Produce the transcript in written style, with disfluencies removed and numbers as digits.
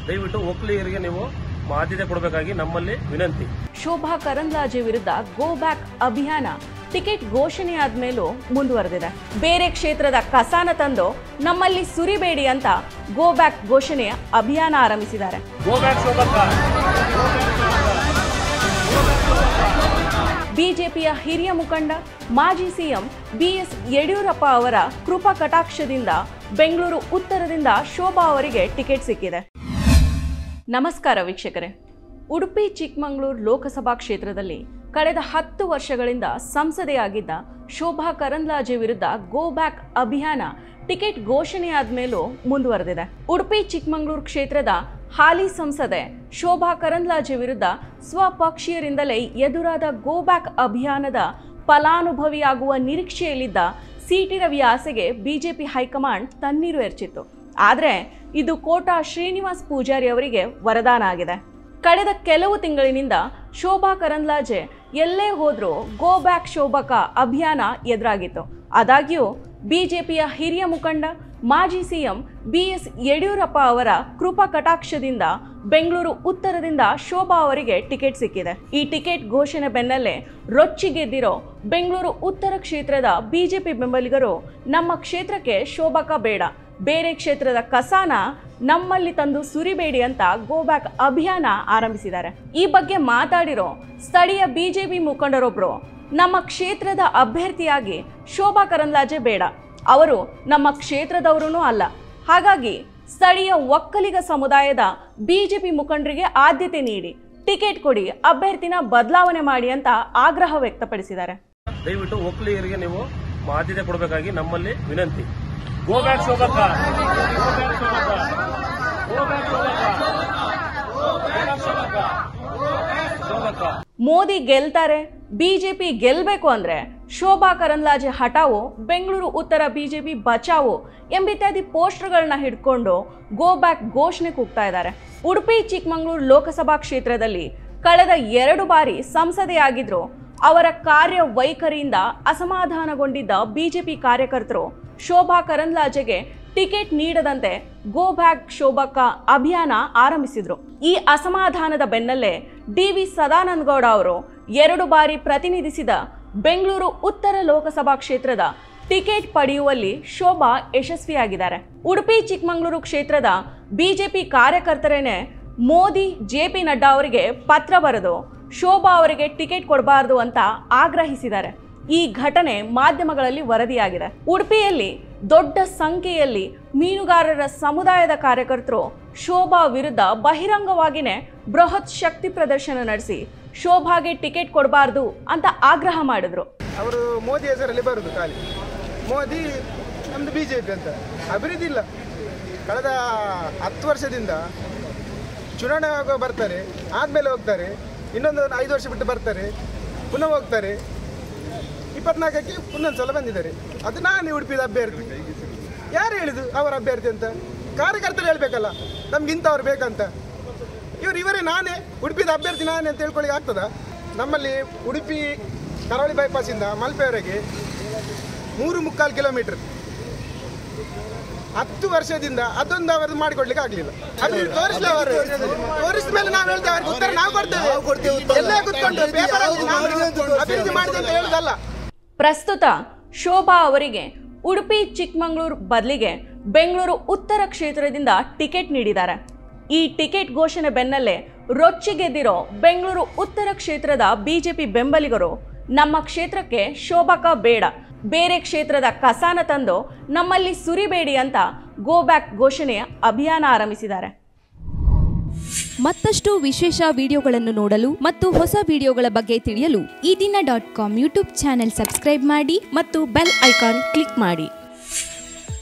ದಯವಿಟ್ಟು ಒಕ್ಕಲಿಗರಿಗೆ ನೀವು ಆದ್ಯತೆ ಕೊಡಬೇಕಾಗಿ ನಮ್ಮಲ್ಲಿ ವಿನಂತಿ. ಶೋಭಾ ಕರಂದ್ಲಾಜೆ ವಿರುದ್ಧ ಗೋ ಬ್ಯಾಕ್ ಅಭಿಯಾನ ಟಿಕೆಟ್ ಘೋಷಣೆಯಾದ ಮೇಲೂ ಮುಂದುವರೆದಿದೆ. ಬೇರೆ ಕ್ಷೇತ್ರದ ಕಸಾನ ತಂದು ನಮ್ಮಲ್ಲಿ ಸುರಿಬೇಡಿ ಅಂತ ಗೋ ಬ್ಯಾಕ್ ಘೋಷಣೆಯ ಅಭಿಯಾನ ಆರಂಭಿಸಿದ್ದಾರೆ. ಬಿಜೆಪಿಯ ಹಿರಿಯ ಮುಖಂಡ ಮಾಜಿ ಸಿಎಂ ಬಿಎಸ್ ಯಡಿಯೂರಪ್ಪ ಅವರ ಕೃಪಾ ಕಟಾಕ್ಷದಿಂದ ಬೆಂಗಳೂರು ಉತ್ತರದಿಂದ ಶೋಭಾ ಅವರಿಗೆ ಟಿಕೆಟ್ ಸಿಕ್ಕಿದೆ. ನಮಸ್ಕಾರ ವೀಕ್ಷಕರೇ. ಉಡುಪಿ ಚಿಕ್ಕಮಗಳೂರು ಲೋಕಸಭಾ ಕ್ಷೇತ್ರದಲ್ಲಿ ಕಳೆದ 10 ವರ್ಷಗಳಿಂದ ಸಂಸದೆಯಾಗಿದ್ದ ಶೋಭಾ ಕರಂದ್ಲಾಜೆ ವಿರುದ್ಧ ಗೋ ಬ್ಯಾಕ್ ಅಭಿಯಾನ ಟಿಕೆಟ್ ಘೋಷಣೆಯಾದ ಮೇಲೂ ಮುಂದುವರೆದಿದೆ. ಉಡುಪಿ ಚಿಕ್ಕಮಗಳೂರು ಕ್ಷೇತ್ರದ ಹಾಲಿ ಸಂಸದೆ ಶೋಭಾ ಕರಂದ್ಲಾಜೆ ವಿರುದ್ಧ ಸ್ವಪಕ್ಷೀಯರಿಂದಲೇ ಎದುರಾದ ಗೋ ಬ್ಯಾಕ್ ಅಭಿಯಾನದ ಫಲಾನುಭವಿಯಾಗುವ ನಿರೀಕ್ಷೆಯಲ್ಲಿದ್ದ ಸಿಟಿ ರವಿ ಆಸೆಗೆ ಬಿಜೆಪಿ ಹೈಕಮಾಂಡ್ ತಣ್ಣೀರು ಎರಚಿತ್ತು. ಆದರೆ ಇದು ಕೋಟಾ ಶ್ರೀನಿವಾಸ್ ಪೂಜಾರಿ ಅವರಿಗೆ ವರದಾನ ಆಗಿದೆ. ಕಳೆದ ಕೆಲವು ತಿಂಗಳಿನಿಂದ ಶೋಭಾ ಕರಂದ್ಲಾಜೆ ಎಲ್ಲೇ ಹೋದ್ರೂ ಗೋ ಬ್ಯಾಕ್ ಶೋಭಕ ಅಭಿಯಾನ ಎದುರಾಗಿತ್ತು. ಆದಾಗ್ಯೂ ಬಿಜೆಪಿಯ ಹಿರಿಯ ಮುಖಂಡ ಮಾಜಿ ಸಿಎಂ ಬಿಎಸ್ ಯಡಿಯೂರಪ್ಪ ಅವರ ಕೃಪಾ ಕಟಾಕ್ಷದಿಂದ ಬೆಂಗಳೂರು ಉತ್ತರದಿಂದ ಶೋಭಾ ಅವರಿಗೆ ಟಿಕೆಟ್ ಸಿಕ್ಕಿದೆ. ಈ ಟಿಕೆಟ್ ಘೋಷಣೆ ಬೆನ್ನಲ್ಲೇ ರೊಚ್ಚಿಗೆದ್ದಿರೋ ಬೆಂಗಳೂರು ಉತ್ತರ ಕ್ಷೇತ್ರದ ಬಿಜೆಪಿ ಬೆಂಬಲಿಗರು ನಮ್ಮ ಕ್ಷೇತ್ರಕ್ಕೆ ಶೋಭಕ ಬೇಡ, ಬೇರೆ ಕ್ಷೇತ್ರದ ಕಸಾನ ನಮ್ಮಲ್ಲಿ ತಂದು ಸುರಿಬೇಡಿ ಅಂತ ಗೋ ಬ್ಯಾಕ್ ಅಭಿಯಾನ ಆರಂಭಿಸಿದ್ದಾರೆ. ಈ ಬಗ್ಗೆ ಮಾತಾಡಿರೋ ಸ್ಥಳೀಯ ಬಿಜೆಪಿ ಮುಖಂಡರೊಬ್ಬರು, ನಮ್ಮ ಕ್ಷೇತ್ರದ ಅಭ್ಯರ್ಥಿಯಾಗಿ ಶೋಭಾ ಕರಂದ್ಲಾಜೆ ಬೇಡ, ಅವರು ನಮ್ಮ ಕ್ಷೇತ್ರದವರೂ ಅಲ್ಲ, ಹಾಗಾಗಿ ಸ್ಥಳೀಯ ಒಕ್ಕಲಿಗ ಸಮುದಾಯದ ಬಿಜೆಪಿ ಮುಖಂಡರಿಗೆ ಆದ್ಯತೆ ನೀಡಿ ಟಿಕೆಟ್ ಕೊಡಿ, ಅಭ್ಯರ್ಥಿನ ಬದಲಾವಣೆ ಮಾಡಿ ಅಂತ ಆಗ್ರಹ ವ್ಯಕ್ತಪಡಿಸಿದ್ದಾರೆ. ದಯವಿಟ್ಟು ಒಕ್ಕಲಿಗರಿಗೆ ನೀವು ಆದ್ಯತೆ ಕೊಡಬೇಕಾಗಿ ನಮ್ಮಲ್ಲಿ ವಿನಂತಿ. ಗೋ ಬ್ಯಾಕ್ ಶೋಭಕ, ಮೋದಿ ಗೆಲ್ತಾರೆ, ಬಿಜೆಪಿ ಗೆಲ್ಬೇಕು ಅಂದ್ರೆ ಶೋಭಾ ಕರಂದ್ಲಾಜೆ ಹಠಾವು, ಬೆಂಗಳೂರು ಉತ್ತರ ಬಿಜೆಪಿ ಬಚಾವು ಎಂಬಿತ್ಯಾದಿ ಪೋಸ್ಟರ್ಗಳನ್ನ ಹಿಡ್ಕೊಂಡು ಗೋ ಬ್ಯಾಕ್ ಘೋಷಣೆ ಕೂಗ್ತಾ ಇದ್ದಾರೆ. ಉಡುಪಿ ಚಿಕ್ಕಮಗಳೂರು ಲೋಕಸಭಾ ಕ್ಷೇತ್ರದಲ್ಲಿ ಕಳೆದ 2 ಬಾರಿ ಸಂಸದೆಯಾಗಿದ್ರು. ಅವರ ಕಾರ್ಯ ವೈಖರಿಯಿಂದ ಅಸಮಾಧಾನಗೊಂಡಿದ್ದ ಬಿಜೆಪಿ ಕಾರ್ಯಕರ್ತರು ಶೋಭಾ ಕರಂದ್ಲಾಜೆಗೆ ಟಿಕೆಟ್ ನೀಡದಂತೆ ಗೋ ಬ್ಯಾಕ್ ಶೋಭಕ ಅಭಿಯಾನ ಆರಂಭಿಸಿದ್ರು. ಈ ಅಸಮಾಧಾನದ ಬೆನ್ನಲ್ಲೇ ಡಿ.ವಿ. ಸದಾನಂದಗೌಡ ಅವರು 2 ಬಾರಿ ಪ್ರತಿನಿಧಿಸಿದ ಬೆಂಗಳೂರು ಉತ್ತರ ಲೋಕಸಭಾ ಕ್ಷೇತ್ರದ ಟಿಕೆಟ್ ಪಡೆಯುವಲ್ಲಿ ಶೋಭಾ ಯಶಸ್ವಿಯಾಗಿದ್ದಾರೆ. ಉಡುಪಿ ಚಿಕ್ಕಮಗಳೂರು ಕ್ಷೇತ್ರದ ಬಿಜೆಪಿ ಕಾರ್ಯಕರ್ತರೇನೆ ಮೋದಿ ಜೆ.ಪಿ. ನಡ್ಡಾ ಅವರಿಗೆ ಪತ್ರ ಬರೆದು ಶೋಭಾ ಅವರಿಗೆ ಟಿಕೆಟ್ ಕೊಡಬಾರದು ಅಂತ ಆಗ್ರಹಿಸಿದ್ದಾರೆ. ಈ ಘಟನೆ ಮಾಧ್ಯಮಗಳಲ್ಲಿ ವರದಿಯಾಗಿದೆ. ಉಡುಪಿಯಲ್ಲಿ ದೊಡ್ಡ ಸಂಖ್ಯೆಯಲ್ಲಿ ಮೀನುಗಾರರ ಸಮುದಾಯದ ಕಾರ್ಯಕರ್ತರು ಶೋಭಾ ವಿರುದ್ಧ ಬಹಿರಂಗವಾಗಿಯೇ ಬೃಹತ್ ಶಕ್ತಿ ಪ್ರದರ್ಶನ ನಡೆಸಿ ಶೋಭಾಗೆ ಟಿಕೆಟ್ ಕೊಡಬಾರದು ಅಂತ ಆಗ್ರಹ ಮಾಡಿದ್ರು. ಅವರು ಮೋದಿ ಹೆಸರಲ್ಲಿ ಬರುದು, ಖಾಲಿ ಮೋದಿ ನಮ್ದು ಬಿಜೆಪಿ ಅಂತ. ಅಭಿವೃದ್ಧಿ ಇಲ್ಲ. ಕಳೆದ 10 ವರ್ಷದಿಂದ ಚುನಾವಣೆ ಬರ್ತಾರೆ, ಆದ್ಮೇಲೆ ಹೋಗ್ತಾರೆ, ಇನ್ನೊಂದು 5 ವರ್ಷ ಬಿಟ್ಟು ಬರ್ತಾರೆ, ಪುನಃ ಹೋಗ್ತಾರೆ. 24ಕ್ಕೆ ಇನ್ನೊಂದ್ಸಲ ಬಂದಿದ್ದಾರೆ. ಅದು ನಾನು ಉಡುಪಿದ ಅಭ್ಯರ್ಥಿ. ಯಾರು ಹೇಳಿದು ಅವರ ಅಭ್ಯರ್ಥಿ ಅಂತ? ಕಾರ್ಯಕರ್ತರು ಹೇಳ್ಬೇಕಲ್ಲ ನಮ್ಗೆ ಇಂಥವ್ರು ಬೇಕಂತ. ಇವರೇ ನಾನೇ ಉಡುಪಿದ ಅಭ್ಯರ್ಥಿ ನಾನೇ ಅಂತ ಹೇಳ್ಕೊಳ್ಳಿಕ್ಕೆ ಆಗ್ತದ? ನಮ್ಮಲ್ಲಿ ಉಡುಪಿ ಕರಾವಳಿ ಬೈಪಾಸಿಂದ ಮಲ್ಪೆವರೆಗೆ 3.25 ಕಿಲೋಮೀಟರ್ 10 ವರ್ಷದಿಂದ ಅದೊಂದು ಅವರು ಮಾಡಿಕೊಡ್ಲಿಕ್ಕೆ ಆಗಲಿಲ್ಲ. ಅಭಿವೃದ್ಧಿ ತೋರಿಸಲಿ. ಅವರು ತೋರಿಸಿದ ಮೇಲೆ ನಾವು ಹೇಳ್ತೇವೆ, ಅವ್ರಿಗೆ ಉತ್ತರ ನಾವು ಕೊಡ್ತೇವೆ. ಎಲ್ಲೇ ಕೂತ್ಕೊಂಡು ಪೇಪರಲ್ಲಿ ಅಭಿವೃದ್ಧಿ ಮಾಡಿದೆ ಅಂತ ಹೇಳುದಲ್ಲ. ಪ್ರಸ್ತುತ ಶೋಭಾ ಅವರಿಗೆ ಉಡುಪಿ ಚಿಕ್ಕಮಗಳೂರು ಬದಲಿಗೆ ಬೆಂಗಳೂರು ಉತ್ತರ ಕ್ಷೇತ್ರದಿಂದ ಟಿಕೆಟ್ ನೀಡಿದ್ದಾರೆ. ಈ ಟಿಕೆಟ್ ಘೋಷಣೆ ಬೆನ್ನಲ್ಲೇ ರೊಚ್ಚಿಗೆದ್ದಿರೋ ಬೆಂಗಳೂರು ಉತ್ತರ ಕ್ಷೇತ್ರದ ಬಿಜೆಪಿ ಬೆಂಬಲಿಗರು ನಮ್ಮ ಕ್ಷೇತ್ರಕ್ಕೆ ಶೋಭಕ ಬೇಡ, ಬೇರೆ ಕ್ಷೇತ್ರದ ಕಸಾನ ತಂದು ನಮ್ಮಲ್ಲಿ ಸುರಿಬೇಡಿ ಅಂತ ಗೋ ಬ್ಯಾಕ್ ಘೋಷಣೆಯ ಅಭಿಯಾನ ಆರಂಭಿಸಿದ್ದಾರೆ. ಮತ್ತಷ್ಟು ವಿಶೇಷ ವಿಡಿಯೋಗಳನ್ನು ನೋಡಲು ಮತ್ತು ಹೊಸ ವಿಡಿಯೋಗಳ ಬಗ್ಗೆ ತಿಳಿಯಲು ಈ ದಿನ .com ಯೂಟ್ಯೂಬ್ ಚಾನೆಲ್ ಸಬ್ಸ್ಕ್ರೈಬ್ ಮಾಡಿ ಮತ್ತು ಬೆಲ್ ಐಕಾನ್ ಕ್ಲಿಕ್ ಮಾಡಿ.